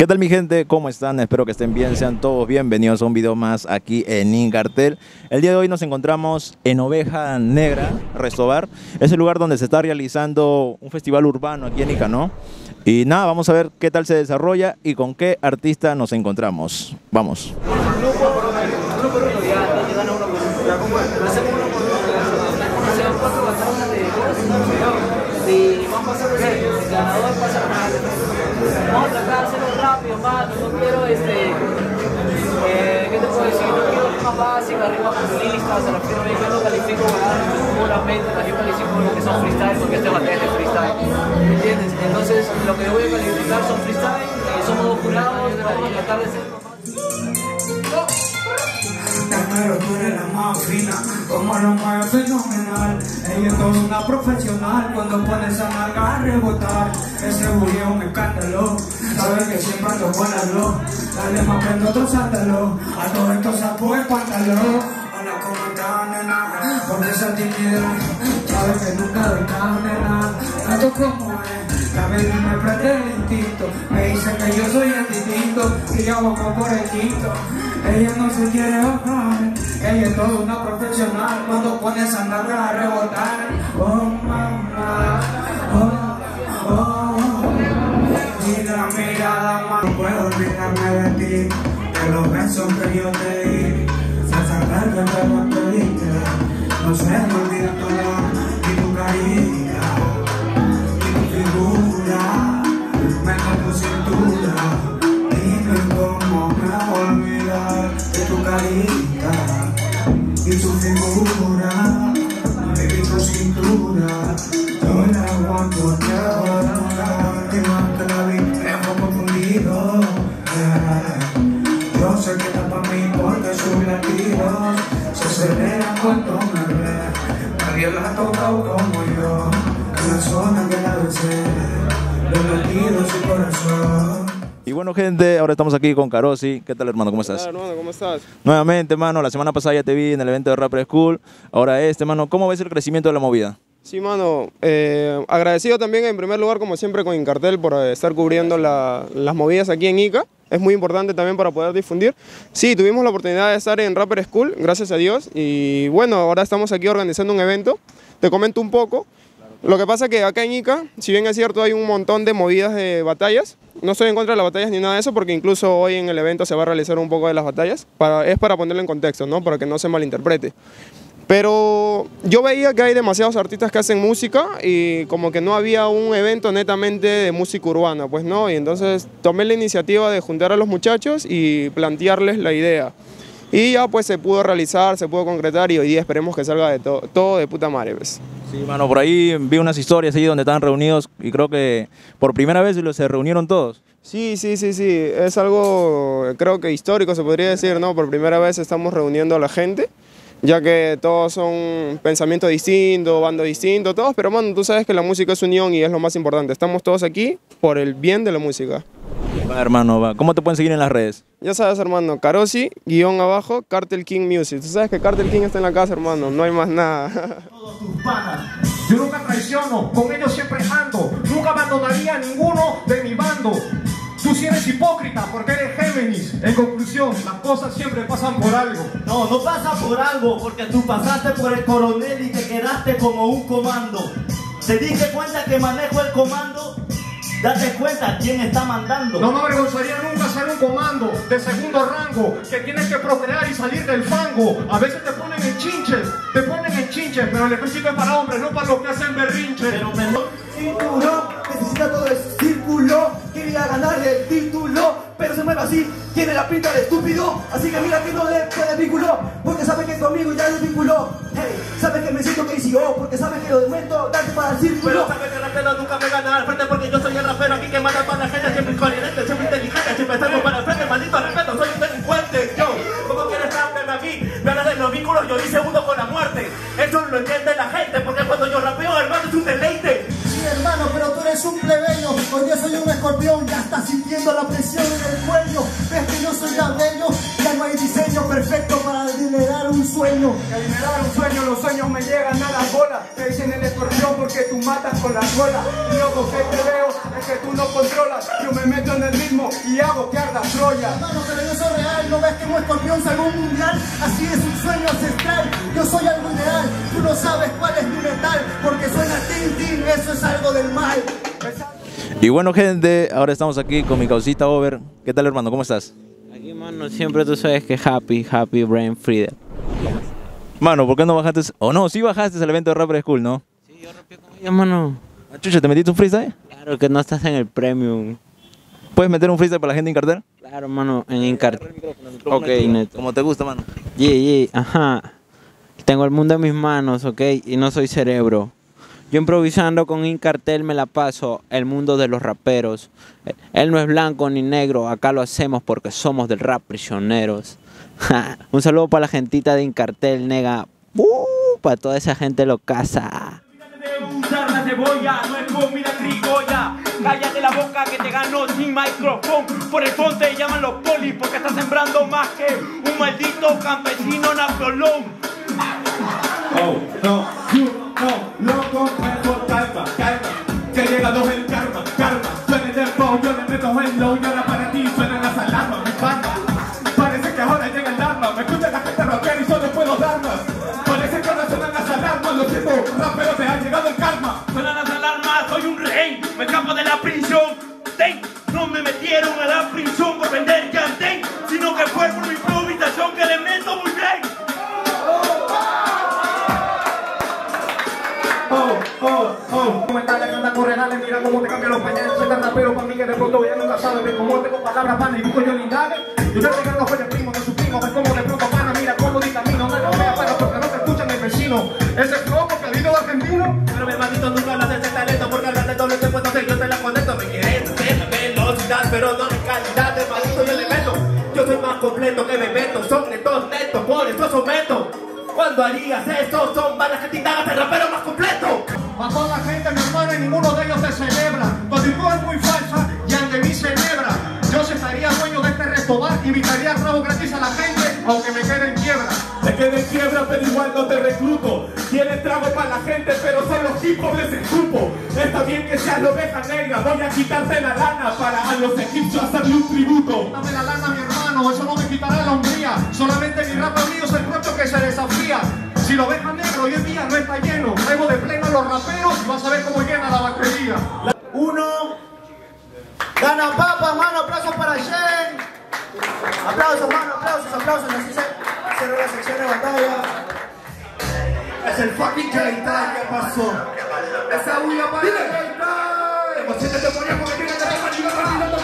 ¿Qué tal mi gente? ¿Cómo están? Espero que estén bien, sean todos bienvenidos a un video más aquí en Incartel. El día de hoy nos encontramos en Oveja Negra, Restobar. Es el lugar donde se está realizando un festival urbano aquí en Ica, ¿no? Y nada, vamos a ver qué tal se desarrolla y con qué artista nos encontramos. Vamos. Y vamos a hacer el ganador pasa vamos a tratar de hacerlo rápido, mano. No quiero ¿qué te puedo decir? No quiero rimas básicas, rimas populistas, se refiero a yo no califico puramente, yo califico lo que son freestyle porque este batalla es freestyle, ¿me entiendes? Entonces lo que yo voy a calificar son freestyle, somos dos jurados, vamos a tratar de ser pero tú eres la más fina, como lo mueve fenomenal. Ella es toda una profesional, cuando pone esa nalga a rebotar. Ese bully es un escándalo, sabes que siempre ando con la luz. Dale más prendo otro sándalo, a todo esto saco el pantalón. Hola, ¿cómo estás, nena? Por esa timidez, sabes que nunca doy nena. Tanto como es, la baby me prende el instinto. Me dice que yo soy el distinto, y yo bajo por el quinto. Ella no se quiere bajar, ella es toda una profesional, cuando pone esa nalga a rebotar. Oh mamá, oh, oh. Y la mirada más, no puedo olvidarme de ti, de los besos que yo te di, sin saber que te lo pediste. No se me olvida todo, ni tu carita, ni tu figura, menos tu cintura. Dime cómo me voy a olvidar de tu carita y tu figura, baby, tu cintura. Yo la aguanto, te adoro, que más te la vi, me hemos confundido. Yo sé que está para mí porque sus latidos se aceleran cuando me ve. Nadie la ha tocado como yo, en la zona que la besé, los latidos de su corazón. Y bueno gente, ahora estamos aquí con Carosi. ¿Qué tal hermano? ¿Cómo estás? Hola hermano, ¿cómo estás? Nuevamente hermano, la semana pasada ya te vi en el evento de Rapper School. Ahora hermano, ¿cómo ves el crecimiento de la movida? Sí mano, agradecido también en primer lugar como siempre con Incartel por estar cubriendo las movidas aquí en Ica. Es muy importante también para poder difundir. Sí, tuvimos la oportunidad de estar en Rapper School, gracias a Dios. Y bueno, ahora estamos aquí organizando un evento. Te comento un poco. Lo que pasa es que acá en Ica, si bien es cierto, hay un montón de movidas de batallas. No estoy en contra de las batallas ni nada de eso, porque incluso hoy en el evento se va a realizar un poco de las batallas. Es para ponerlo en contexto, ¿no? Para que no se malinterprete. Pero yo veía que hay demasiados artistas que hacen música y como que no había un evento netamente de música urbana, pues no. Y entonces tomé la iniciativa de juntar a los muchachos y plantearles la idea. Y ya pues se pudo realizar, se pudo concretar y hoy día esperemos que salga de todo de puta madre, pues. Sí, mano, por ahí vi unas historias ahí donde estaban reunidos y creo que por primera vez se reunieron todos. Sí, es algo creo que histórico se podría decir, ¿no? Por primera vez estamos reuniendo a la gente, ya que todos son pensamientos distintos, bandos distintos, todos, pero mano, tú sabes que la música es unión y es lo más importante. Estamos todos aquí por el bien de la música. Va, hermano, va. ¿Cómo te pueden seguir en las redes? Ya sabes, hermano, Carosi, _ Cartel King Music. Tú sabes que Cartel King está en la casa, hermano, no hay más nada. Todos tus panas, yo nunca traiciono, con ellos siempre ando, nunca abandonaría a ninguno de mi bando. Tú sí eres hipócrita porque eres Géminis. En conclusión, las cosas siempre pasan por algo. No, no pasa por algo, porque tú pasaste por el coronel y te quedaste como un comando. ¿Te diste cuenta que manejo el comando? Date cuenta quién está mandando. No me avergonzaría nunca ser un comando de segundo rango, que tienes que procrear y salir del fango. A veces te ponen en chinches, pero el ejército es para hombres, no para los que hacen berrinches. Pero perdón. Cinturón, necesita todo el círculo, quería ganar el título, pero se mueve así, tiene la pinta de estúpido, así que mira que no le puede vínculo, porque sabe que conmigo ya desvinculó. Hey, sabe que me siento KCO, porque sabe que lo de momento darte para el círculo. Pero sabe que rapero nunca me gana al frente, porque yo soy el rapero aquí que mata para la gente, siempre coherente, siempre inteligente, siempre estamos para el frente, maldito respeto, soy un delincuente. Yo, ¿cómo quieres rapearme a mí? Me hablas de los vínculos, yo hice uno con la muerte. Eso lo entiende la gente, porque cuando yo rapeo, hermano, es un deleite. Hermano, pero tú eres un plebeyo, hoy día soy un escorpión, ya estás sintiendo la presión en el cuello. Ves que yo soy tan bello, ya no hay diseño perfecto para generar un sueño. Generar un sueño, los sueños me llegan a la bola. Te dicen el escorpión porque tú matas con la cola. Loco que te veo, que tú no controlas. Yo me meto en el ritmo y hago que arda Troya. Hermano, pero yo soy real, no ves que un escorpión salga un mundial. Así es un sueño ancestral, yo soy algo ideal. Tú no sabes cuál es mi metal, porque suena tin tin, eso es algo del mal. Y bueno, gente, ahora estamos aquí con mi causita Over. ¿Qué tal, hermano? ¿Cómo estás? Aquí, mano, siempre tú sabes que happy, brain freedom. Mano, ¿por qué no bajaste? O no, sí bajaste al evento de Rapper School, ¿no? Sí, yo rapeé con ella, mano. Ah, chucha, ¿te metiste un freestyle? Claro que no estás en el premium. ¿Puedes meter un freestyle para la gente en cartel? Claro, mano, en Incartel. Ok, neto. Como te gusta, mano. Ajá. Tengo el mundo en mis manos, ok, y no soy cerebro. Yo improvisando con Incartel me la paso, el mundo de los raperos. Él no es blanco ni negro, acá lo hacemos porque somos del rap prisioneros. Un saludo para la gentita de Incartel, nega. Para toda esa gente lo casa. Usar la cebolla, no es comida criolla. Cállate la boca que te gano sin micrófono. Por el fondo te llaman los polis porque estás sembrando más que un maldito campesino Napoleón. Oh, no, loco, mejor calma, que llega dos el karma, suena el dembow, yo le meto el low, y ahora para ti suenan las alarmas, mi banda. Parece que ahora llega el arma, me escucha la gente rapear y solo puedo dar más. Parece que ahora suenan las alarmas, lo siento, rapero, te ha llegado el karma. Suenan las alarmas, soy un rey, me escapo de la prisión. No me metieron a la prisión por vender yantén, sino que fue por mi improvisación que le meto muy bien. ¿Cómo está la gana corredales? Mira cómo te cambian los pañales. Soy tan rapero para mí que de pronto ya nunca sabes. Ves cómo tengo palabras panas y busco yo lindades. Yo te regalo con el primo, de su primo. Ves cómo de pronto pana, mira cómo dictamino. No me vea para porque no te escuchan el vecino. Ese flow porque el hilo argentino. Pero mi hermanito nunca hablas de ese talento, porque hablas de doble tiempo, entonces yo te la conecto. Me quieres hacer velocidad, pero no de calidad. Hermanito yo le meto. Yo soy más completo que me meto. Son netos netos, por eso someto. ¿Cuándo harías eso? Son balas que te indagas el rapero más completo. A toda la gente, mi hermano, y ninguno de ellos te celebra. Tu actitud es muy falsa y ante mí celebra. Yo si estaría dueño de este restobar, invitaría rabo gratis a la gente, aunque me quede en quiebra. Te quede en quiebra, pero igual no te recluto. Tienes trago para la gente, pero son los tipos les escupo. Está bien que seas la oveja negra, voy a quitarte la lana para a los egipcios hacerle un tributo. Dame la lana, mi hermano, eso no me quitará la hombría. Solamente mi rap mío es el procho que se desafía. Si lo ves negro hoy en día no está lleno, traigo de pleno los raperos y vas a ver cómo llena la batería. Uno, gana papa, mano, aplausos para Shen. Aplausos, mano, aplausos, así se cerró la sección de batalla. Es el fucking K-Time, ¿qué pasó? Esa bulla para el K-Time. Emociones te ponían porque tienes que estar manigando,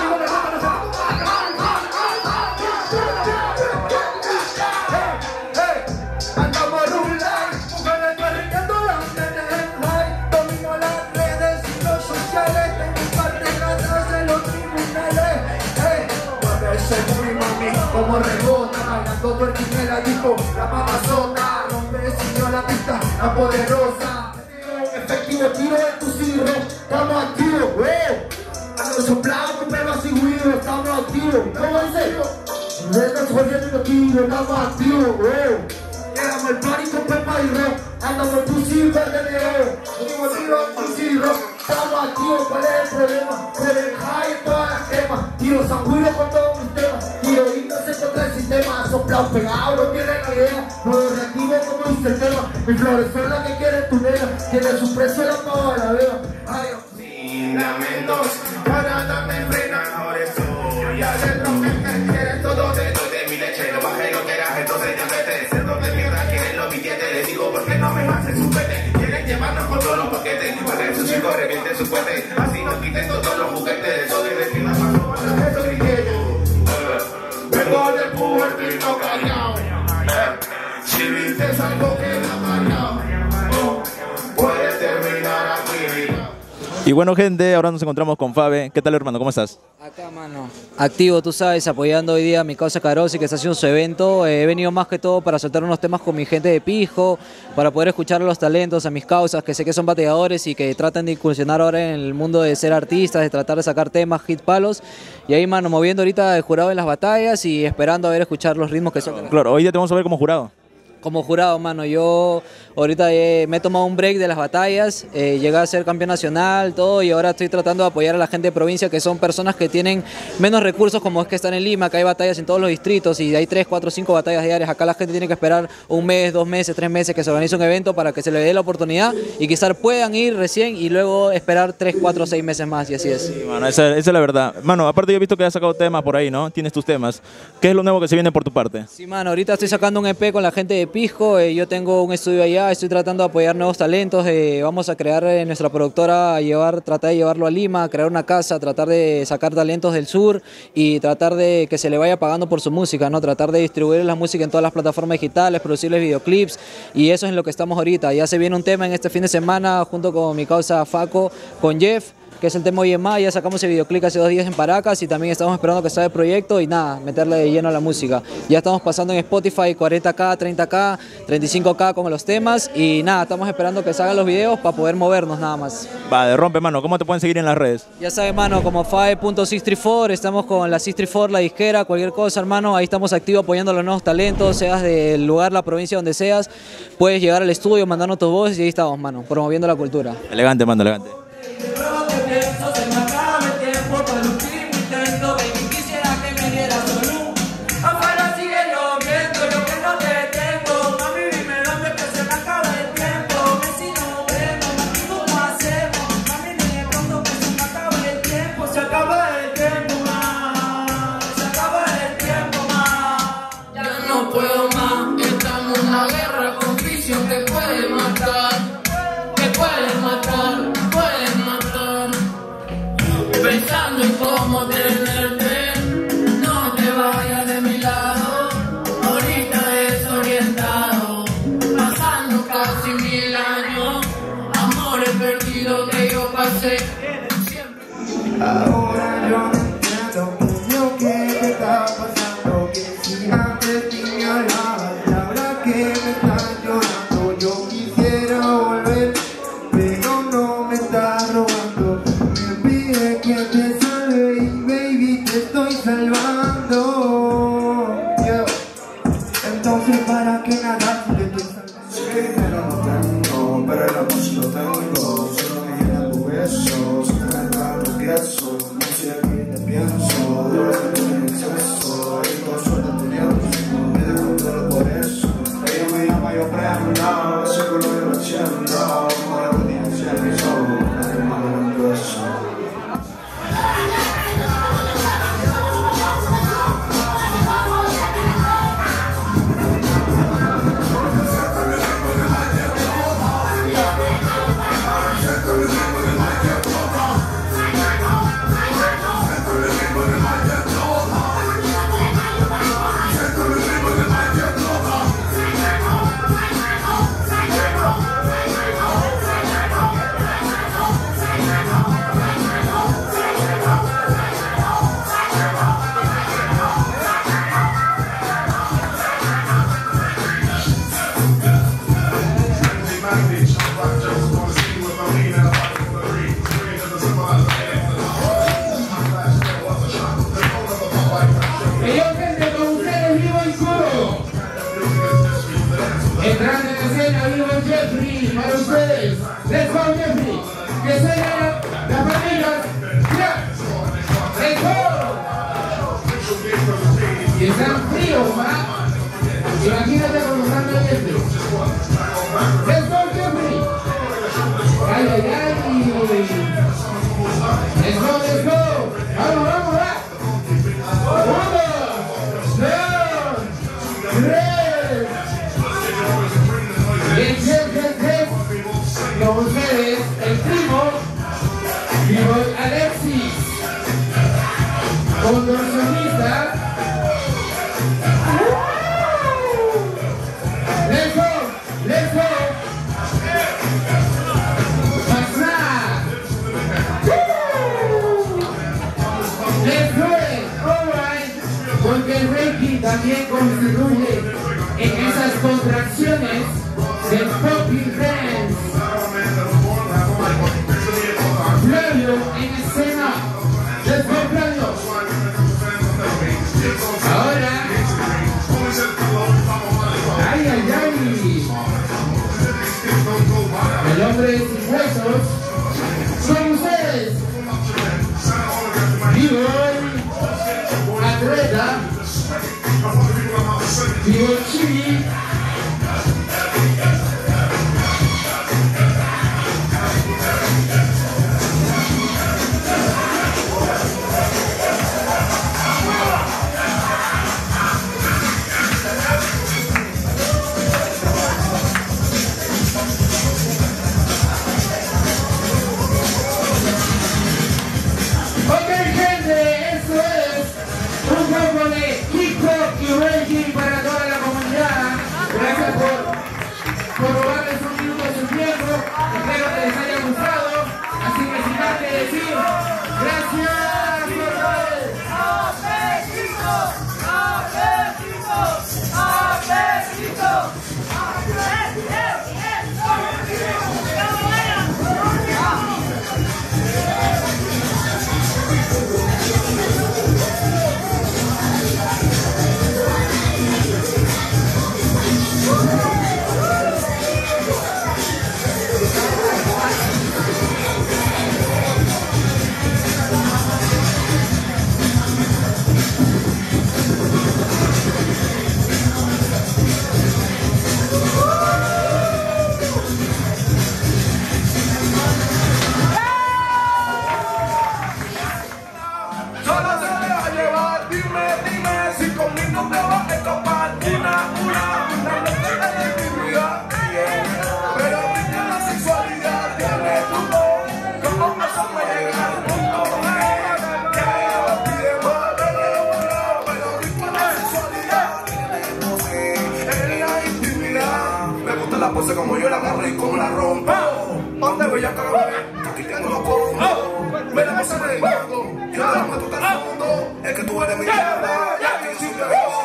como rebota, bailando tu esquinela, dijo la mamazota, rompe señor la pista, la poderosa. Efectivo, tiro de tu cirro, estamos activos, ando soplado con pelo así, güiro, estamos activos. ¿Cómo dice? Estamos jodiendo los tiros, estamos activos, Llegamos el party con pepa y rock, ando con tu cirro de león, digo tiro tu cirro, estamos activos, ¿cuál es el problema? Con el high en todas las cremas, tiro sangüiro con todos mis temas, tiro himnos contra el sistema, soplado pegado, no tiene ni idea, no reactivo como dice el tema, mi flores son las que quiere tu nena, tiene su precio la pava la veo, adiós. Sin lamentos, para darme frena, ahora estoy adentro, que quieres todo de mi leche, no bajé lo que eras, entonces ya vete, cerdo de mierda, quieren los billetes, les digo, ¿por qué no me hacen su pete? Quieren llevarnos con todos los paquetes, igual en su chico, revienten su puente, así nos quiten todos los juguetes, eso de decir la mano, para eso grité yo, vengo del pubertino callao, si viste algo que la mañana, puedes terminar aquí. Y bueno, gente, ahora nos encontramos con Fabe. ¿Qué tal, hermano? ¿Cómo estás? Acá, mano. Activo, tú sabes, apoyando hoy día a mi causa Carosi, que está haciendo su evento. He venido más que todo para soltar unos temas con mi gente de Pijo, para poder escuchar a los talentos, a mis causas, que sé que son bateadores y que tratan de incursionar ahora en el mundo de ser artistas, de tratar de sacar temas, hit palos. Y ahí, mano, moviendo ahorita de jurado en las batallas y esperando a ver escuchar los ritmos que son. Claro, hoy día te vamos a ver como jurado. Como jurado, mano, yo ahorita me he tomado un break de las batallas, llegué a ser campeón nacional, todo, y ahora estoy tratando de apoyar a la gente de provincia, que son personas que tienen menos recursos, como es que están en Lima, que hay batallas en todos los distritos y hay 3, 4, 5 batallas diarias. Acá la gente tiene que esperar 1 mes, 2 meses, 3 meses que se organice un evento para que se le dé la oportunidad y quizás puedan ir recién y luego esperar 3, 4, 6 meses más, y así es. Sí, mano, esa es la verdad. Mano, aparte yo he visto que has sacado temas por ahí, ¿no? Tienes tus temas. ¿Qué es lo nuevo que se viene por tu parte? Sí, mano, ahorita estoy sacando un EP con la gente de Pisco, yo tengo un estudio allá, estoy tratando de apoyar nuevos talentos, vamos a crear nuestra productora, tratar de llevarlo a Lima, crear una casa, tratar de sacar talentos del sur y tratar de que se le vaya pagando por su música, ¿no? Tratar de distribuir la música en todas las plataformas digitales, producirles videoclips, y eso es en lo que estamos ahorita. Ya se viene un tema en este fin de semana junto con mi causa Faco, con Jeff, que es el tema Oye Ma. Ya sacamos el videoclip hace 2 días en Paracas y también estamos esperando que salga el proyecto y nada, meterle de lleno a la música. Ya estamos pasando en Spotify 40K, 30K, 35K con los temas y nada, estamos esperando que salgan los videos para poder movernos nada más. Va, de rompe, mano. ¿Cómo te pueden seguir en las redes? Ya sabes, mano, como Fae.634, estamos con la 634, la disquera, cualquier cosa, hermano, ahí estamos activos apoyando a los nuevos talentos, seas del lugar, la provincia donde seas, puedes llegar al estudio, mandarnos tus voces y ahí estamos, mano, promoviendo la cultura. Elegante, mano, elegante. Se me acaba el tiempo por un último intento, baby, quisiera que me dieras solo. Afuera sigue lloviendo, yo que no te tengo. Mami, dime dónde que se me acaba el tiempo. Que si no vemos, mami, ¿cómo hacemos? Mami, dime pronto que se me acaba el tiempo. Se acaba el tiempo más, se acaba el tiempo más. Ya no puedo más, estamos en una guerra con vicio que puede matar, que puede matar. Pensando en cómo tenerte, no te vayas de mi lado, ahorita desorientado, pasando casi 1000 años, amores perdidos que yo pasé. Ahora yo no entiendo lo que te está pasando, que si antes ni me hablabas, y ahora que me estás llorando, yo quisiera volver, pero no me estás robando. Que te salve y baby te estoy salvando, yeah. Entonces para que nada te estoy salvando. Sé que dinero no tengo, pero el amor sí lo tengo. Solo me llenan tus besos, se me dan los piezos. No sé a quién te pienso, debo tener en exceso. Y con suerte teniendo, me descontrolo por eso. Ella me llama, yo prendo, no, seguro yo lo entiendo. Como la rutina en mis ojos, me demandan un beso. Entrando en escena, vivo Jeffrey, para ustedes. Let's go, Jeffrey. Que se vean las familias. Let's go. Y están fríos, ¿va? Imagínate colocando a Jeffrey. Let's go, Jeffrey. Ay, ay, ay. Let's go, let's go. Vamos, vamos, va. 1, 2, 3. Con ustedes, el primo, vivo Alexis, contorsionista. Let's go, let's go. Pasar. Let's go, alright. Porque el Reiki también contribuye en esas contracciones del popping dance. Flavio en escena. Let's go, Flavio. Ahora. Ay, ay, ay. hombres sin huesos. Con ustedes, B-Boy, Atleta, B-Boy Chili. Para toda la comunidad, gracias por robarles un minuto de su tiempo, espero que les haya gustado, así que sin más que decir, gracias por todo. Como yo la agarro y como la rompo. ¿Dónde voy a caer? Aquí tengo los combos. Me la paso renegando. Yo te la mato hasta el fondo. Es que tú eres mi diabla. Y aquí siempre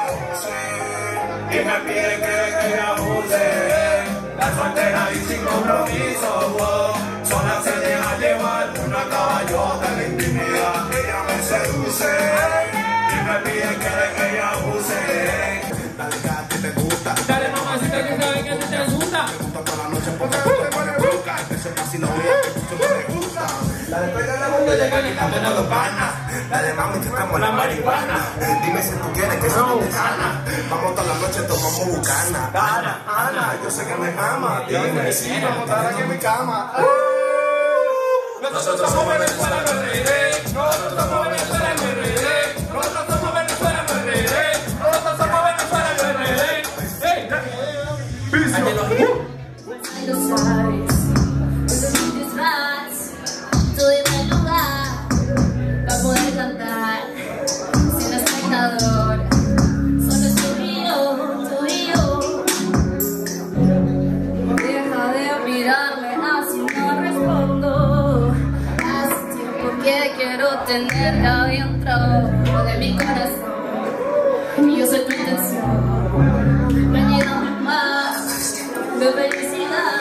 sí. Y me pide que la use. La soltera y sin compromiso. Sola se deja llevar una caballota en la intimidad. Ella me seduce. Y me pide que ella use. Dale que a ti te gusta. Dale mamacita que sabe que a ti te gusta. Me gusta toda la noche porque te pone busca. Ese casi no voy a que tú me gusta. La de pega la boca de gana y la de los panas. La de mami que estamos la marihuana. Dime si tú quieres que no te sana. Vamos toda la noche tomamos bucana. Ana, yo sé que me ama. Dime si vamos a estar aquí en mi cama. Nosotros somos Venezuela, no RD. Nosotros somos Venezuela, no RD. Nosotros somos Venezuela, no RD. Nosotros somos Venezuela, no RD. Lo sabes, no te sientes más. Tú dime el lugar para poder cantar sin espectador. Solo es tú y yo. Deja de mirarme así, no respondo. Hace tiempo que quiero tenerte adentro de mi corazón. Y yo soy tu intención. Me llenan más de felicidad.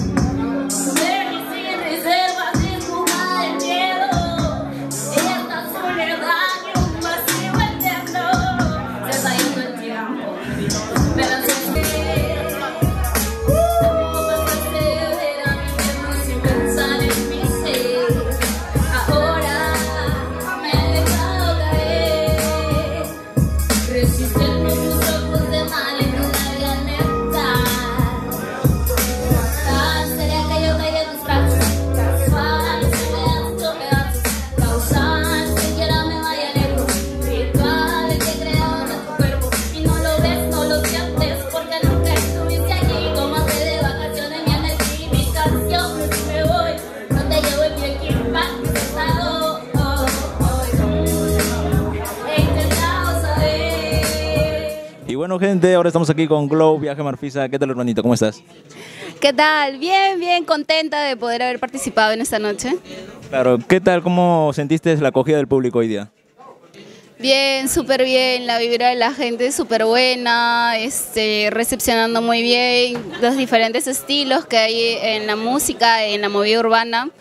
Bueno, gente, ahora estamos aquí con Glow, Viaje Marfisa. ¿Qué tal, hermanito? ¿Cómo estás? ¿Qué tal? Bien, bien contenta de poder haber participado en esta noche. Claro, ¿qué tal? ¿Cómo sentiste la acogida del público hoy día? Bien, súper bien, la vibra de la gente es súper buena, recepcionando muy bien los diferentes estilos que hay en la música, en la movida urbana.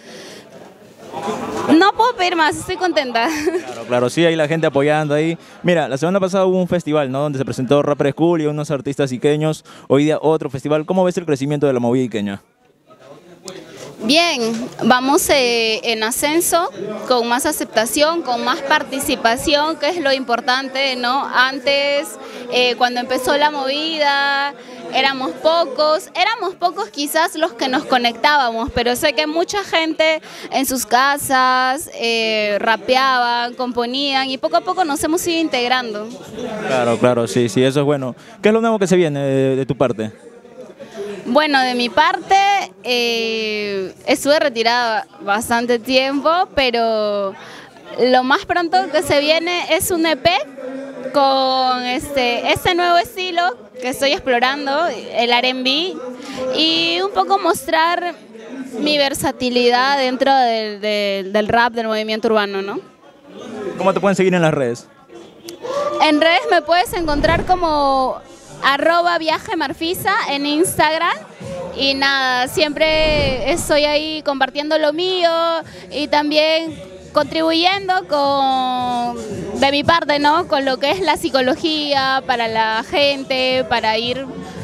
No puedo pedir más, estoy contenta. Claro, sí, hay la gente apoyando ahí. Mira, la semana pasada hubo un festival, ¿no? Donde se presentó Rapper School y unos artistas iqueños. Hoy día otro festival. ¿Cómo ves el crecimiento de la movida iqueña? Bien, vamos en ascenso, con más aceptación, con más participación, que es lo importante, ¿no? Antes, cuando empezó la movida, éramos pocos quizás los que nos conectábamos, pero sé que mucha gente en sus casas rapeaban, componían y poco a poco nos hemos ido integrando. Claro, sí, eso es bueno. ¿Qué es lo nuevo que se viene de tu parte? Bueno, de mi parte, estuve retirada bastante tiempo, pero lo más pronto que se viene es un EP con este nuevo estilo que estoy explorando, el R&B, y un poco mostrar mi versatilidad dentro del rap, del movimiento urbano, ¿no? ¿Cómo te pueden seguir en las redes? En redes me puedes encontrar como @viajemarfisa en Instagram y nada, siempre estoy ahí compartiendo lo mío y también contribuyendo de mi parte, ¿no? Con lo que es la psicología para la gente, para ir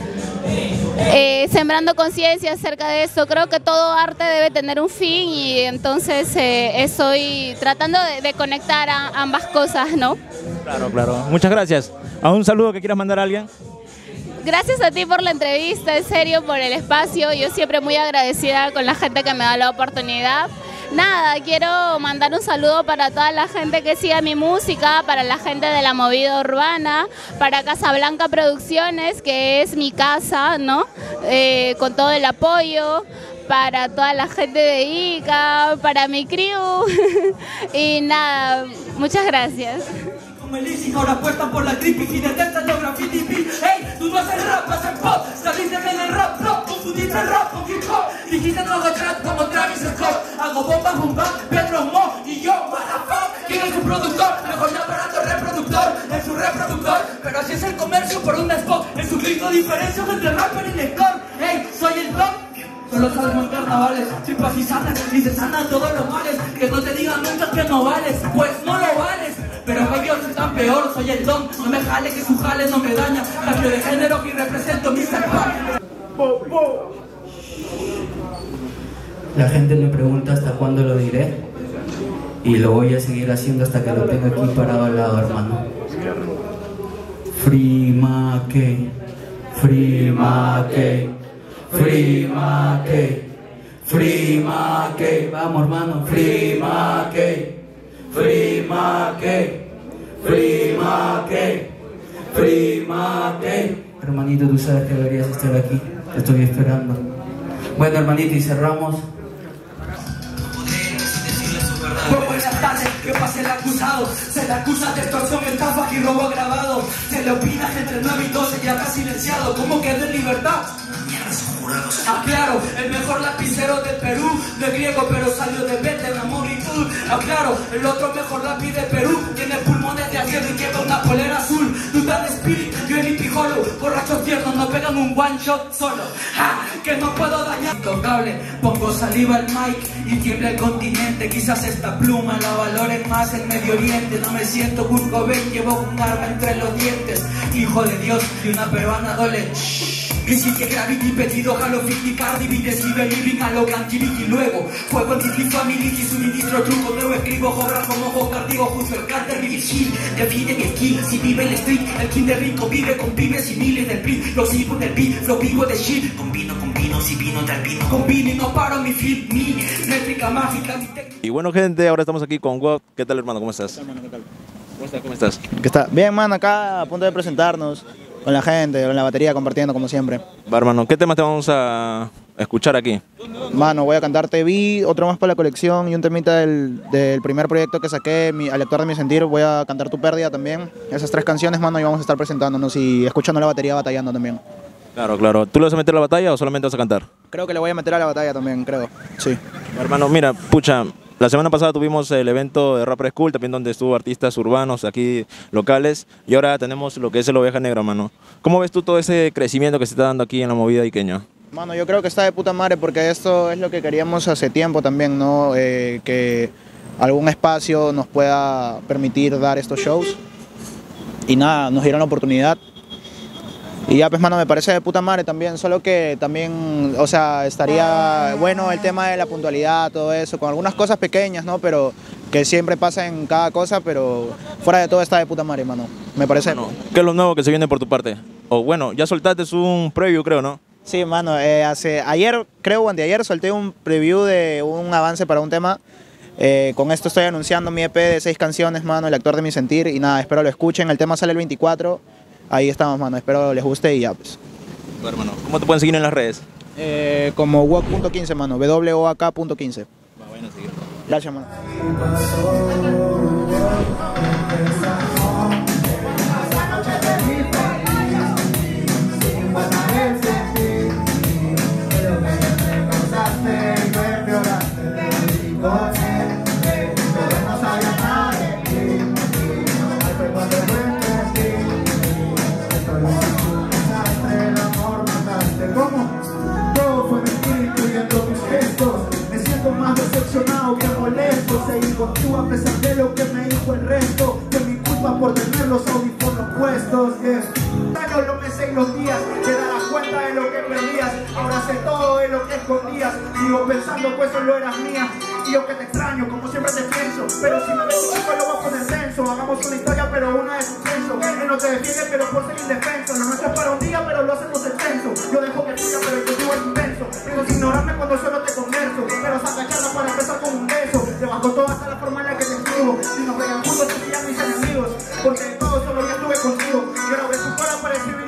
sembrando conciencia acerca de eso. Creo que todo arte debe tener un fin y entonces estoy tratando de conectar a ambas cosas, ¿no? Claro. Muchas gracias. ¿A un saludo que quieras mandar a alguien? Gracias a ti por la entrevista, en serio, por el espacio. Yo siempre muy agradecida con la gente que me da la oportunidad. Nada, quiero mandar un saludo para toda la gente que sigue mi música, para la gente de la movida urbana, para Casablanca Producciones, que es mi casa, ¿no? Con todo el apoyo, para toda la gente de Ica, para mi crew. Y nada, muchas gracias. Ahora apuestan por la creepy y detestan los graffiti. Ey, tú no haces rap, haces pop. Saliste en el rap, no, confundiste el rap con hip hop. Dijiste no hago trap como Travis Scott. Hago bombas, Pedro Mo y yo, what the fuck. ¿Quién es su productor? Mejor llamando reproductor, es su reproductor. Pero así es el comercio por un spot. Es un grito diferencia entre rapper y lector. Ey, soy el top. Solo salgo en carnavales, sin paz y sana, y se sanan todos los males. Que no te digan nunca que no vales, pues no lo vales. Pero que yo soy tan peor, soy el don. No me jale que su jale no me daña. Cambio de género que represento mi salvaje. La gente me pregunta hasta cuándo lo diré. Y lo voy a seguir haciendo hasta que lo tenga aquí parado al lado, hermano. Free Mackey, Free Mackey, Free Mackey, Free Mackey. Vamos, hermano, Free Mackey. Free Mackey, Free Mackey, Free Mackey. Hermanito, tú sabes que deberías estar aquí. Te estoy esperando. Bueno, hermanito, y cerramos. Buenas tardes, que pase el acusado. Se le acusa de extorsión, estafa y robo agravado. Se le opina que entre 9 y 12 ya está silenciado. ¿Cómo quedó en libertad? Aclaro, el mejor lapicero del Perú, de griego pero salió de vete en amor y tú. Aclaro, el otro mejor lápiz de Perú, tiene pulmones de acero y lleva una polera azul. Tú tan espíritu, yo en Pijolo, borrachos tiernos no pegan un one shot solo. ¡Ja! Que no puedo dañar. Intocable, pongo saliva al mic y tiembla el continente. Quizás esta pluma la valoren más en Medio Oriente. No me siento Kurt Cobain, llevo un arma entre los dientes. Hijo de Dios y una peruana dole. Crisis que Gravity, pedido Halo 50, Cardi B, Decibel, Living, Halo, Cantivity. Luego, juego anti-family y suministro truco. Luego escribo obras como Oscar, digo justo el Carter, Billy Shield. Definen el king, si vive el street. El king de rico vive con pibes y miles del beat. Lo sigo en el beat, lo vivo de shit. Combino, si vino del vino. Combino y no paro mi flip, mi métrica mágica, mi técnica. Y bueno, gente, ahora estamos aquí con Wop. ¿Qué tal, hermano? ¿Cómo estás? ¿Cómo estás? ¿Qué está? Bien, mano, acá a punto de presentarnos con la gente, con la batería, compartiendo como siempre. Va, hermano, ¿qué temas te vamos a escuchar aquí? Mano, voy a cantarte Vi, otro más para la colección y un temita del primer proyecto que saqué, Al actuar de mi sentir. Voy a cantar Tu pérdida también. Esas 3 canciones, mano, y vamos a estar presentándonos y escuchando la batería batallando también. Claro. ¿Tú le vas a meter a la batalla o solamente vas a cantar? Creo que le voy a meter a la batalla también, creo. Sí. Hermano, mira, pucha, la semana pasada tuvimos el evento de Rapper School, también donde estuvo artistas urbanos aquí locales, y ahora tenemos lo que es el Oveja Negra, mano. ¿Cómo ves tú todo ese crecimiento que se está dando aquí en la movida iqueña? Mano, yo creo que está de puta madre porque esto es lo que queríamos hace tiempo también, ¿no? Que algún espacio nos pueda permitir dar estos shows. Y nada, nos dieron la oportunidad. Y ya, pues, mano, me parece de puta madre también, solo que también, o sea, estaría bueno el tema de la puntualidad, todo eso, con algunas cosas pequeñas, ¿no? Pero que siempre pasa en cada cosa, pero fuera de todo está de puta madre, mano. Me parece. Bueno, ¿qué es lo nuevo que se viene por tu parte? O bueno, ya soltaste un preview, creo, ¿no? Sí, mano, ayer, creo, o anteayer, solté un preview de un avance para un tema. Con esto estoy anunciando mi EP de 6 canciones, mano, El actor de mi sentir, y nada, espero lo escuchen. El tema sale el 24. Ahí estamos, mano, espero les guste y ya, pues. Bueno, hermano, ¿cómo te pueden seguir en las redes? Como WOAK.15, mano, WOAK.15. Bueno, seguir. Gracias, mano. Que molesto, seguir contigo a pesar de lo que me dijo el resto. Que mi culpa por tener los audífonos puestos. Yo lo me sé los días, te darás cuenta de lo que perdías. Ahora sé todo de lo que escondías. Sigo pensando pues solo eras mía. Y yo que te extraño, como siempre te pienso. Pero si me ves chico lo voy a poner denso. Hagamos una historia pero una de suspenso. Él no te defiende pero por ser indefenso. Lo nuestro es para un día pero lo hacemos extenso. Yo dejo que tuya pero el contigo es intenso. Digo sin ignorarme cuando solo te converso. Pero saca charla para empezar con un beso. Te bajo toda hasta la forma en la que te escribo. Si nos pegan juntos tú y ya mis enemigos. Porque de todo solo ya estuve contigo. Y ahora ves tu cara para escribir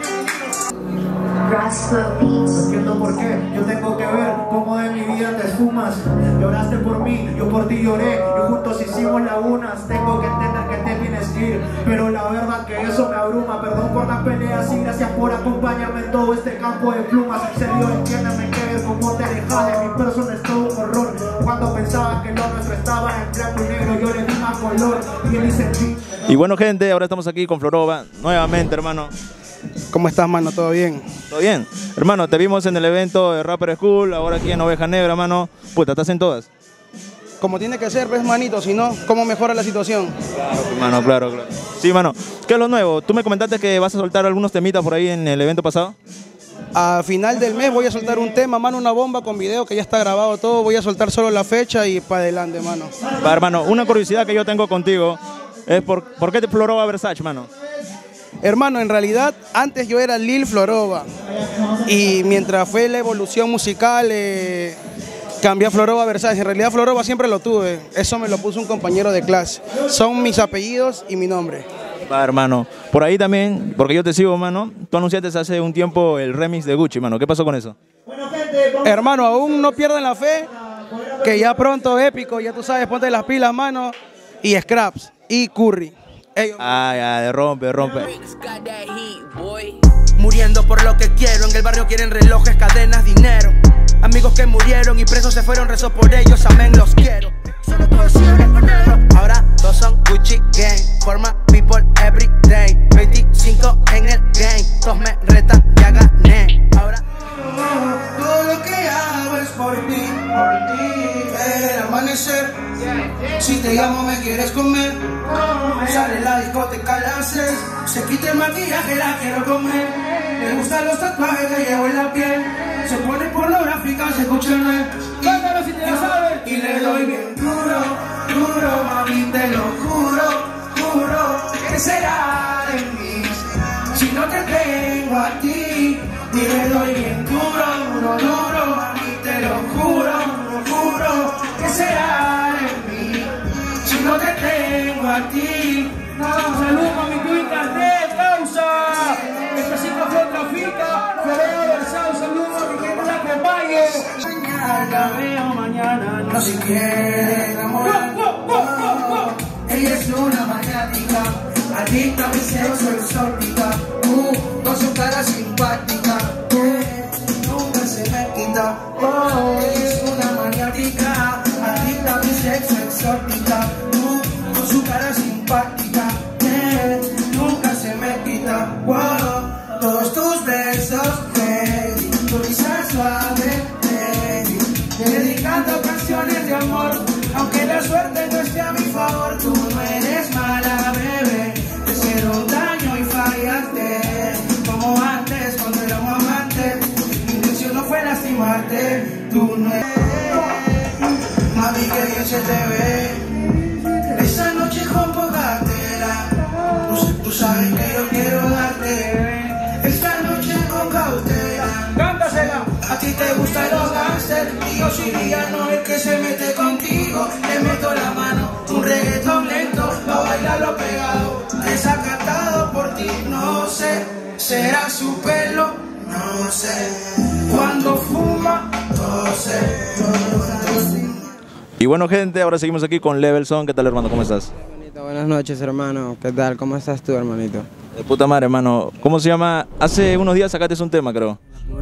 no entiendo por qué, yo tengo que ver cómo de mi vida te esfumas. Lloraste por mí, yo por ti lloré, y juntos hicimos lagunas. Tengo que entender que te tienes que ir, pero la verdad que eso me abruma. Perdón por las peleas y gracias por acompañarme en todo este campo de plumas. En serio, entiéndeme que ver cómo te alejas de mi persona es todo un horror. Cuando pensabas que lo nuestro estaba en blanco y negro, yo le di más color y él sentí. Y bueno, gente, ahora estamos aquí con Floroba, nuevamente, hermano. ¿Cómo estás, mano? ¿Todo bien? ¿Todo bien? Hermano, te vimos en el evento de Rapper School, ahora aquí en Oveja Negra, hermano. Puta, ¿estás en todas? Como tiene que ser, pues, manito, si no, ¿cómo mejora la situación? Claro, hermano, claro. Sí, mano. ¿Qué es lo nuevo? Tú me comentaste que vas a soltar algunos temitas por ahí en el evento pasado. A final del mes voy a soltar un tema, mano, una bomba con video que ya está grabado todo. Voy a soltar solo la fecha y para adelante, mano. Hermano, una curiosidad que yo tengo contigo es ¿por qué te Floroba Versace, mano? Hermano, en realidad, antes yo era Lil Floroba. Y mientras fue la evolución musical, cambié a Floroba Versace. En realidad, Floroba siempre lo tuve. Eso me lo puso un compañero de clase. Son mis apellidos y mi nombre. Hermano, por ahí también, porque yo te sigo, mano, tú anunciaste hace un tiempo el remix de Gucci, mano. ¿Qué pasó con eso? Hermano, aún no pierdan la fe, que ya pronto épico, ya tú sabes, ponte las pilas, mano, y Scraps, y Curry. Ya, rompe. Muriendo por lo que quiero, en el barrio quieren relojes, cadenas, dinero. Amigos que murieron y presos se fueron, rezo por ellos, amén, los quiero. Solo todos siguen con negro. Ahora todos son Gucci gang, forma people every day. 25 en el game, todos me retan, ya gané. Ahora todo lo que hago es por ti, el amanecer. Si te llamo me quieres comer, sale la discoteca a las 6. Se quita el maquillaje, la quiero comer. Me gustan los tatuajes que llevo en la piel. Se pone pornográfica, se escucha el rap. Cántalo si te la sabes. Y le doy bien duro, mami, te lo juro. ¿Qué será de mí si no te tengo a ti? Y le doy bien duro, mami, te lo juro. ¿Qué será de mí si no te tengo a ti? Salud, mami, tú Incartel, causa. Específica Flor Trafica, Floreo Versado, salud, mami, que no la acompañe. La veo mañana, no se quiere enamorar. Ella es una maniática, adicta a mi sexo exótica. Con su cara simpática, nunca se me quita. Ella es una maniática, adicta a mi sexo exótica. Con su cara simpática, nunca se me quita. Todos tus besos, baby, tu risa suave, baby, dedicando canciones de amor. Aunque la suerte no esté a mi favor, tú no eres mala, bebé. Te hicieron daño y fallaste, como antes Yo soy villano el que se mete contigo. Le meto la mano, un reggaetón lento, pa' bailarlo pegado. Desacatado por ti, no sé. Será su pelo, no sé. Cuando fuma, no sé. Y bueno, gente, ahora seguimos aquí con Levelson. ¿Qué tal, hermano? ¿Cómo estás? Buenas noches, hermano. ¿Qué tal? ¿Cómo estás tú, hermanito? De puta madre, hermano. ¿Cómo se llama? Hace unos días sacaste un tema, creo.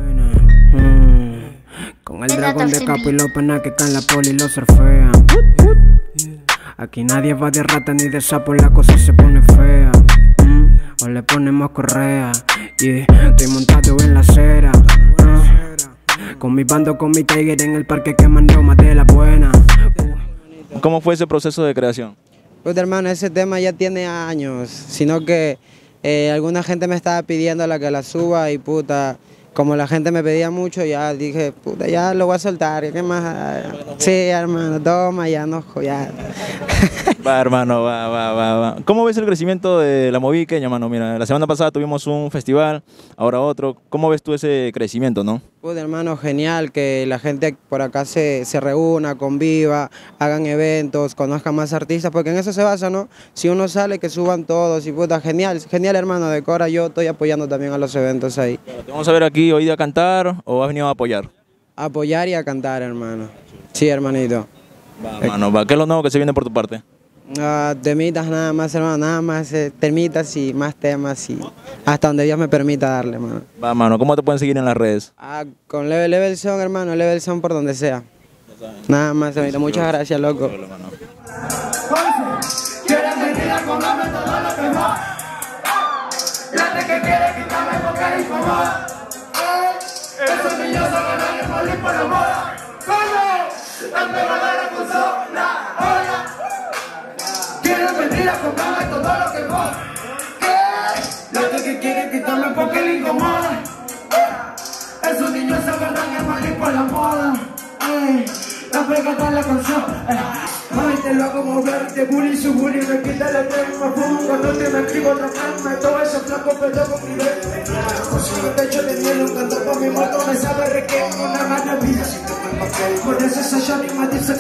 Con el dragón de Capo y los panas que caen la poli y lo surfean. Aquí nadie va de rata ni de sapo, la cosa se pone fea. O le ponemos correa. Estoy montado en la acera. Con mi bando, con mi tiger en el parque quemando más de la buena. ¿Cómo fue ese proceso de creación? Pues hermano, ese tema ya tiene años, sino que alguna gente me estaba pidiendo la que la suba y puta, como la gente me pedía mucho, ya dije, puta, ya lo voy a soltar, ¿qué más? Sí, hermano, toma, ya no, ya. Va, hermano, va. ¿Cómo ves el crecimiento de la movida iqueña, mano? Mira, la semana pasada tuvimos un festival, ahora otro. ¿Cómo ves tú ese crecimiento, no? Puta, hermano, genial que la gente por acá se reúna, conviva, hagan eventos, conozcan más artistas, porque en eso se basa, ¿no? Si uno sale, que suban todos y puta, genial, hermano, de Cora, yo estoy apoyando también a los eventos ahí. ¿Te vamos a ver aquí hoy a cantar o has venido a apoyar? A apoyar y a cantar, hermano. Sí, hermanito. Va, hermano, va. ¿Qué es lo nuevo que se viene por tu parte? Temitas nada más, hermano, nada más temitas y más temas y hasta donde Dios me permita darle, hermano. Va, mano, ¿cómo te pueden seguir en las redes? Con Levelson, hermano, Levelson por donde sea. Nada más, hermanito, muchas gracias, loco. Quieres venir a comerme todo lo que va. La de que quiere quitarme porque es incomoda. Esos niños son que no les morir por la moda. ¿Cómo? Tan pegada con sola, hola. Quieres venir a comerme todo lo que va. La de que quiere quitarme porque le incomoda. Esos niños son que no les morir por la moda. La pegada la canción. Mami, te lo hago moverte, bully, su bully, me quita la crema, pum, cuando te me escribo otra calma, todo eso flaco, pero con mi verde. Consigo techo de miel, un canto por mi moto, me sabe requejo, una mano vida, si toco el papel. Por eso esa Johnny me dice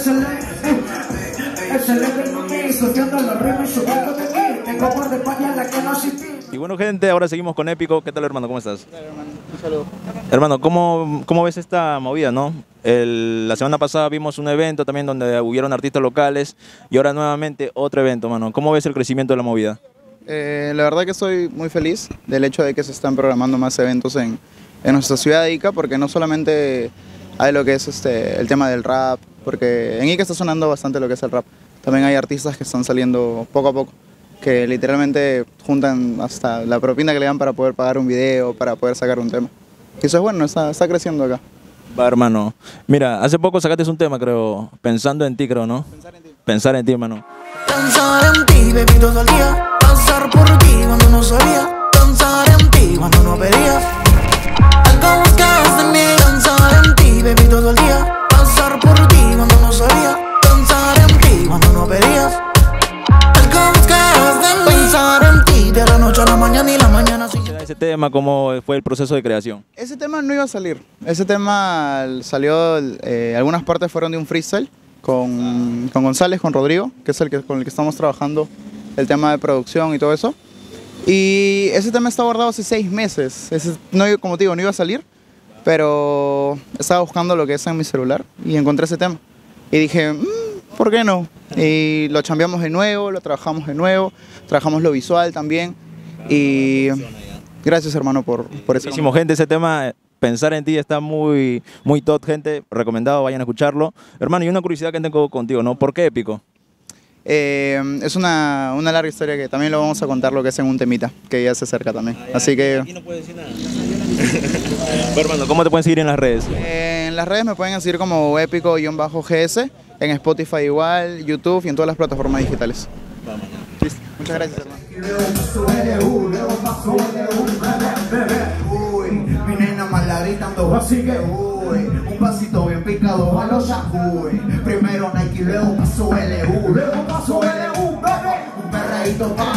excelente en mí, estudiando los ritmos y subiendo de mí, tengo por de España la que no existí. Y bueno, gente, ahora seguimos con Épico. ¿Qué tal, hermano? ¿Cómo estás? Hola, hermano. Un saludo. Hermano, ¿cómo ves esta movida, no? La semana pasada vimos un evento también donde hubieron artistas locales y ahora nuevamente otro evento, mano. ¿Cómo ves el crecimiento de la movida? La verdad que estoy muy feliz del hecho de que se están programando más eventos en nuestra ciudad de Ica, porque no solamente hay lo que es el tema del rap, porque en Ica está sonando bastante lo que es el rap. También hay artistas que están saliendo poco a poco, que literalmente juntan hasta la propina que le dan para poder pagar un video, para poder sacar un tema. Y eso es bueno, está creciendo acá. Va, hermano. Mira, hace poco sacaste un tema, creo, pensando en ti, creo, ¿no? Pensar en ti, hermano. Pensar en ti, baby, todo el día. Pasar por ti cuando no sabía. Pensar en ti cuando no pedías. Algo buscas de mí. Pensar en ti, baby, todo el día. Pasar por ti cuando no sabía. Pensar en ti cuando no pedías. Algo buscas de mí. Pensar en ti de la noche a la mañana y la mañana sin... Ese tema, ¿cómo fue el proceso de creación? Ese tema no iba a salir. Ese tema salió, algunas partes fueron de un freestyle con González, con Rodrigo, que es con el que estamos trabajando el tema de producción y todo eso. Y ese tema está guardado hace 6 meses. No, como te digo, no iba a salir, pero estaba buscando lo que es en mi celular y encontré ese tema. Y dije, ¿por qué no? Y lo chambeamos de nuevo, lo trabajamos de nuevo, trabajamos lo visual también. Y gracias, hermano, por eso. Muchísimo, gente, ese tema, Pensar en ti, está muy top, gente. Recomendado, vayan a escucharlo. Hermano, y una curiosidad que tengo contigo, ¿no? ¿Por qué Épico? Es una larga historia que también lo vamos a contar lo que es en un temita, que ya se acerca también. Así que... Aquí no puedo decir nada. Hermano, ¿cómo te pueden seguir en las redes? En las redes me pueden seguir como Épico-GS, en Spotify igual, YouTube y en todas las plataformas digitales. Listo. Muchas gracias, hermano. Mi nena mala gritando así que un pasito bien picado a los uy. Primero Nike, luego paso LU, luego paso LU, bebé. Un perreíto va,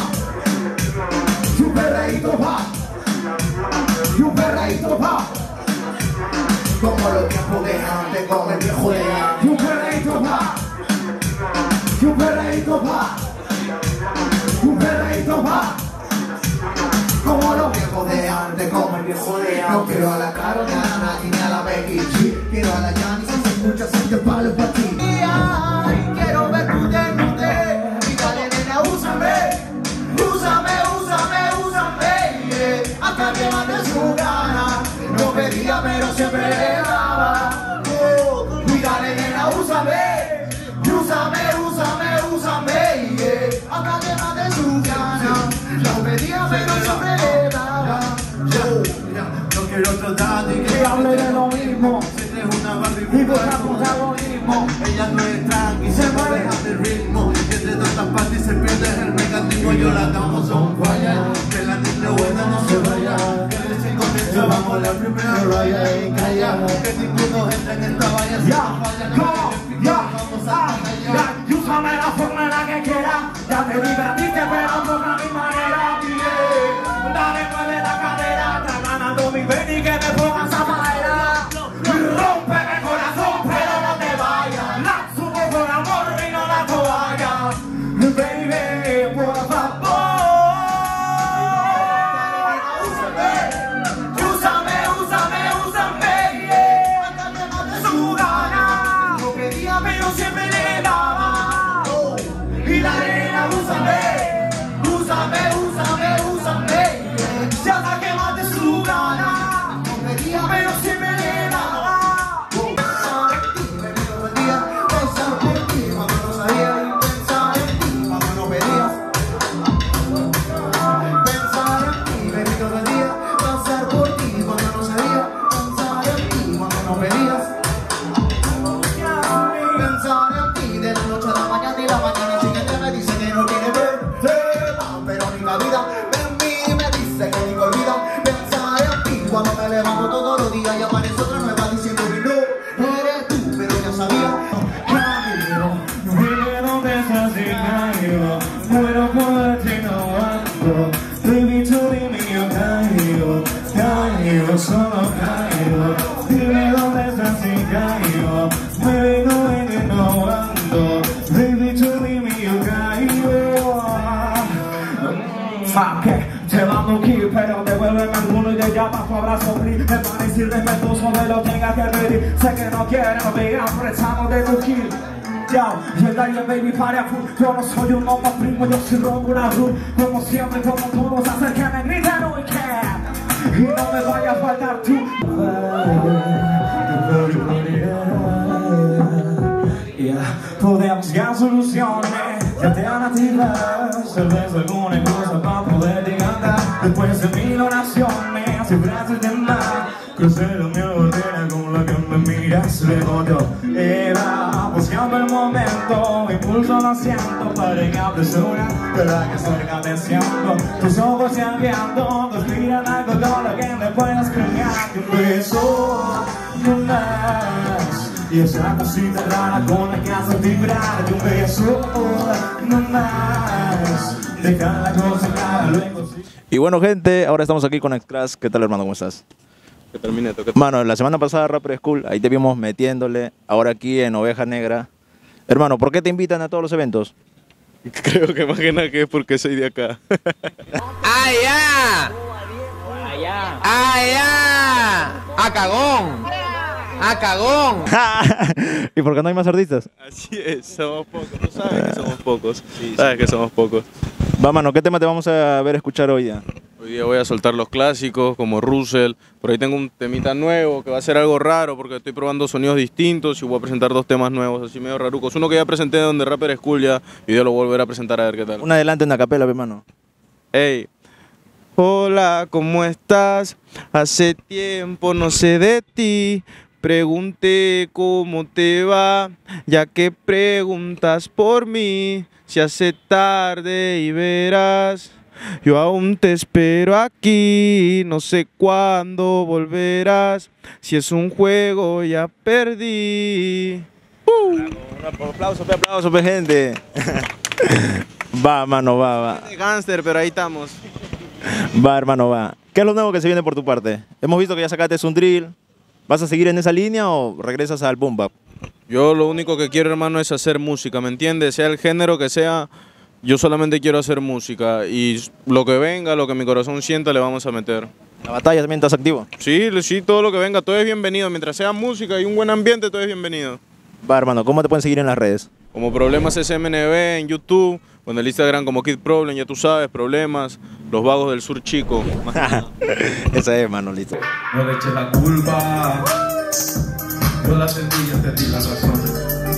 y un perreíto va, y un perreíto va. como los tiempos de antes, como el viejo de antes. Y un perreíto va, y un perreíto va, un perreíto va, Como los viejos de antes, como el viejo de antes. No quiero a la Karol, ni a la Nati, ni a la Becky G. Quiero a la Yanis, sin mucha gente palo para ti. Y ay, quiero ver tu desnudez. Y dale, nena, úsame, úsame, úsame, úsame, yeah. Hasta que mate su gana. No pedía, pero siempre le daba. Y dale, nena, úsame, úsame, úsame, úsame, yeah. Hasta que mate su gana. No pedía, pero siempre le daba. No quiero otro dato y que hable de lo mismo. Siempre es una Barbie y busca protagonismo. Ella no es tranqui, se mueve al ritmo. Y entre tantas partes se pierde el mecanismo. Yo la damos son falla. Que la niña buena no se vaya. Que recién comienza, vamos la primera raya y calla. Que ninguno entra en esta valla. Y úsame la forma en la que quieras. Ya te divertiste, pero no a mi manera. Bien, dale, mueve la cadera. Está ganando mi baby, que me pongas a bailar. Rompe el corazón, pero no te vayas. La subo con amor y no la toalla. Baby, por favor. Úsame, úsame, úsame, yeah. Hasta que mate su gana. No pedía, pero siempre le daba. Y la arena, úsame, úsame, úsame, úsame, yeah. Y hasta que mate su gana. No pedía, pero siempre le daba. Pensar en ti, me vino todo el día. Pensar en ti, cuando no sabía. Y pensar en ti, cuando no pedías. Pensar en ti, me vino todo el día. Pasar por ti cuando no sabía. Pensar en ti cuando no pedías. Pensar en ti de la noche a la mañana y la mañana siguiente me dice que no quiere ver. Pero mi vida en mí me dice que ni olvida. Pensar en ti cuando me levanto todos los días y aparece otra nueva diciendo que no eres tú, pero ya sabía. Dime dónde estás y caigo. Muero por verte y no ando. Baby, tú dime yo caigo. Caigo, solo caigo. Dime dónde estás y caigo. Me vengo y no ando. Baby, tú dime yo caigo. Que te mando aquí, pero devuélveme alguno y de llama tu abrazo gris. Me parece irrespetuoso de lo que tenga que pedir. Sé que no quieren, no digan, prestamos de tu kill. Y el Dale Baby para full. Yo no soy un hombre primo, yo soy Rómulo Rull. Como siempre, como todos, hacer que me griten hoy que. Y no me vaya a faltar tú. Podemos buscar soluciones y alternativas. Tal vez alguna cosa para poder llegar. Después de mil oraciones y frases de mar, crucé la mi ordena con la que me miras. Luego yo iba buscando el momento, impulso lo siento para que apresura, pero que estoy atención. Tus ojos se abiertos, respiran algo con lo que me puedas crear. Un beso, no más. Y esa cosita rara con la que haces vibrar. De un beso, no más. Deja la cosa clara, luego sí. Y bueno, gente, ahora estamos aquí con X-Crash. ¿Qué tal, hermano? ¿Cómo estás? ¿Qué tal, Mineto? Mano, la semana pasada Rapper School, ahí te vimos metiéndole. Ahora aquí en Oveja Negra. Hermano, ¿por qué te invitan a todos los eventos? Creo que más que nada que es porque soy de acá. ¡Allá! ¡Allá! ¡A cagón! ¡A cagón! ¿Y por qué no hay más artistas? Así es, somos pocos. Tú sabes que somos pocos. Sabes que somos pocos. Va, mano, ¿qué tema te vamos a ver escuchar hoy día? Hoy día voy a soltar los clásicos como Russell. Por ahí tengo un temita nuevo que va a ser algo raro porque estoy probando sonidos distintos y voy a presentar dos temas nuevos, así medio rarucos. Uno que ya presenté donde Rapper School ya y yo lo volveré a presentar a ver qué tal. Un adelante en la capela, hermano. Hey. Hola, ¿cómo estás? Hace tiempo no sé de ti. Pregunté cómo te va, ya que preguntas por mí. Se hace tarde y verás, yo aún te espero aquí. No sé cuándo volverás, si es un juego ya perdí. Un aplauso, gente. Va, mano, va. Gánster, pero ahí estamos. Va, hermano, va. ¿Qué es lo nuevo que se viene por tu parte? Hemos visto que ya sacaste un drill. ¿Vas a seguir en esa línea o regresas al boom bap? Yo lo único que quiero, hermano, es hacer música, ¿me entiendes? Sea el género que sea, yo solamente quiero hacer música y lo que venga, lo que mi corazón sienta, le vamos a meter. ¿La batalla también estás activo? Sí, sí, todo lo que venga, todo es bienvenido. Mientras sea música y un buen ambiente, todo es bienvenido. Va, hermano, ¿cómo te pueden seguir en las redes? Como Problemas SMNB en YouTube, o en el Instagram como Kid Problem, ya tú sabes, Problemas, Los Vagos del Sur Chico. Esa es, hermano, listo. No le eches la culpa. Yo la sentí y entendí las razones.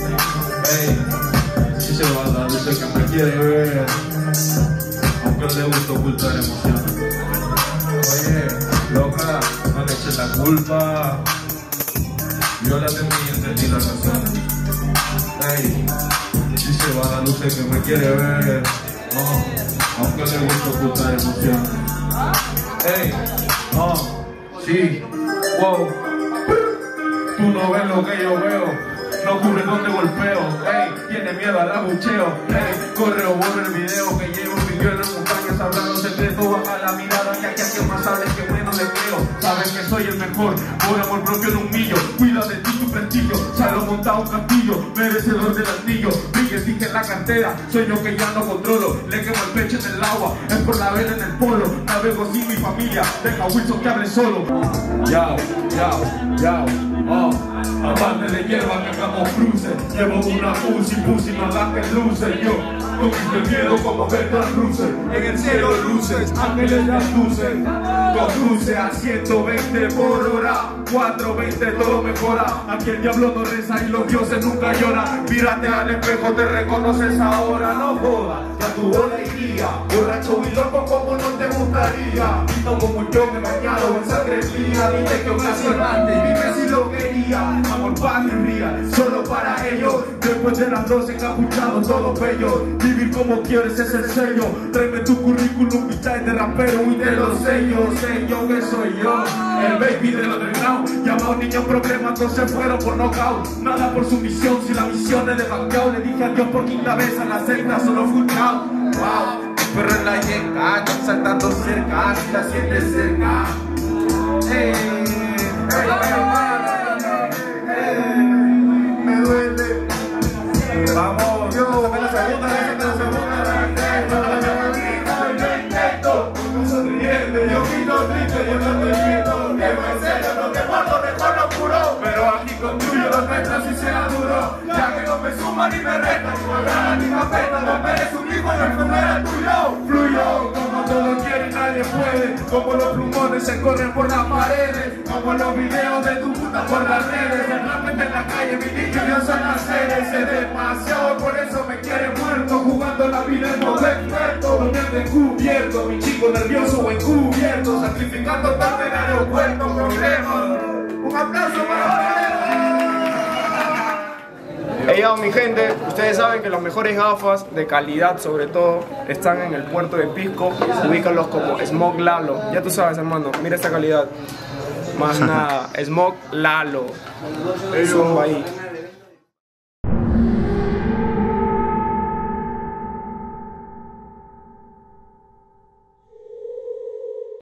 Ey, si se va a dar, dice que me quiere ver, aunque le gusta ocultar emociones. Oye, loca, no le eches la culpa. Yo la sentí y entendí las razones. Ey, si se va a dar, dice que me quiere ver, aunque le gusta ocultar emociones. Ey, sí, wow. Tú no ves lo que yo veo, no cubre donde golpeo, ey, tiene miedo al abucheo, ey, corre o vuelve el video que llevo vivió en las montañas hablando secreto, baja la mirada que aquí a quien más hable que bueno le creo, saben que soy el mejor, por amor propio no humillo, cuida de ti tu prestigio, salgo montado un castillo, merecedor del anillo, brille dije en la cartera, sueño que ya no controlo, le quemo el pecho en el agua, es por la vela en el polo, navego sin mi familia, deja a Wilson que hable solo, yao, yao, yao. Aparte de hierba que hagamos cruces, llevo una pussy, no hagas que luce. Yo no quise miedo como Bertrand Russell. En el cielo luces, ángeles las luces. Conduce a 120 por hora, 420 todo mejora. Aquí el diablo no reza y los dioses nunca lloran. Mírate al espejo, te reconoces ahora, no jodas. Ya tuvo la iría, borracho y loco como no te gustaría. No como yo me he bañado en sangre fría. Dije que ocasionante, vive si lo quería. Amor patria, solo para ellos. Después de las 12 encapuchados, todos bellos. Vivir como quieres es el sello. Tráeme tu currículum vitae de rapero y de los sellos. Sé yo que soy yo, el baby del underground. Llamado niño problema, todos se fueron por knockout. Nada por sumisión, si la misión es de Bacao. Le dije adiós por quinta vez a la secta, solo fue un caos. Wow, pero en la yeca, saltando cerca, si la sientes cerca. Me duele. Vamos, yo dame la segunda, sonriente, yo quito triste, yo no estoy viendo. Viejo en serio, no te guardo, mejor no juro. Pero aquí construyo los nuestros y sea duro. Ya que no me suman ni me restan, ni me ganan ni me afectan. No merece un hijo y el funeral era tuyo. Fluyo, como todos quieren, nadie puede. Como los plumones se corren por las paredes. Como los videos de tu puta por las redes. El rap en la calle, mi niño, yo soy la serie. Sé demasiado, por eso me quiere muerto. Jugando la vida en modo experto. Donde encubierto, mi chico nervioso o encubierto. Sacrificando tarde en el aeropuerto, problemas. Un aplauso para Hey, yo, mi gente, ustedes saben que las mejores gafas de calidad, sobre todo, están en el puerto de Pisco. Ubícalos como Smog Lalo. Ya tú sabes, hermano, mira esta calidad. Más nada, Smog Lalo. Zumba ahí.